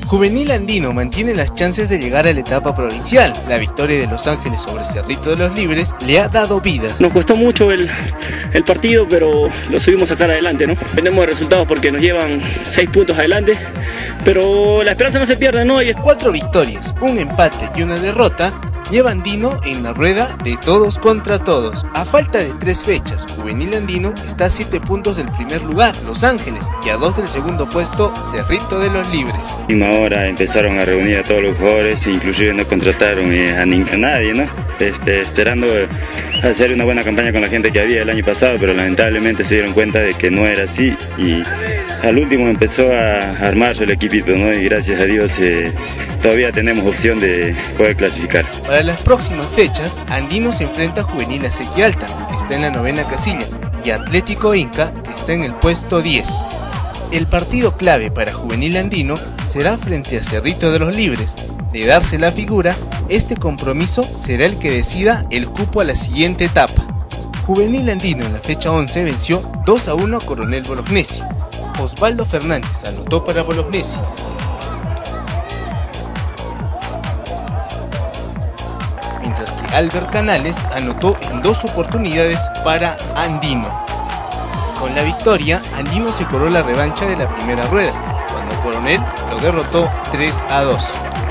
Juvenil Andino mantiene las chances de llegar a la etapa provincial. La victoria de Los Ángeles sobre Cerrito de los Libres le ha dado vida. Nos costó mucho el partido, pero lo subimos a sacar adelante, ¿no? Dependemos de resultados porque nos llevan 6 puntos adelante, pero la esperanza no se pierde, ¿no? 4 victorias, un empate y una derrota lleva Andino en la rueda de todos contra todos. A falta de 3 fechas, Juvenil Andino está a 7 puntos del primer lugar, Los Ángeles, y a 2 del segundo puesto, Cerrito de los Libres. A última hora empezaron a reunir a todos los jugadores, inclusive no contrataron a nadie, ¿no? Esperando hacer una buena campaña con la gente que había el año pasado, pero lamentablemente se dieron cuenta de que no era así y al último empezó a armarse el equipito, ¿no? Y gracias a Dios todavía tenemos opción de poder clasificar. Para las próximas fechas, Andino se enfrenta a Juvenil Acequia Alta, que está en la 9ª casilla, y Atlético Inca, que está en el puesto 10. El partido clave para Juvenil Andino será frente a Cerrito de los Libres. De darse la figura, este compromiso será el que decida el cupo a la siguiente etapa. Juvenil Andino en la fecha 11 venció 2-1 a Coronel Bolognesi. Osvaldo Fernández anotó para Bolognesi. Mientras que Albert Canales anotó en 2 oportunidades para Andino. Con la victoria, Andino se cobró la revancha de la primera rueda, cuando Coronel lo derrotó 3-2.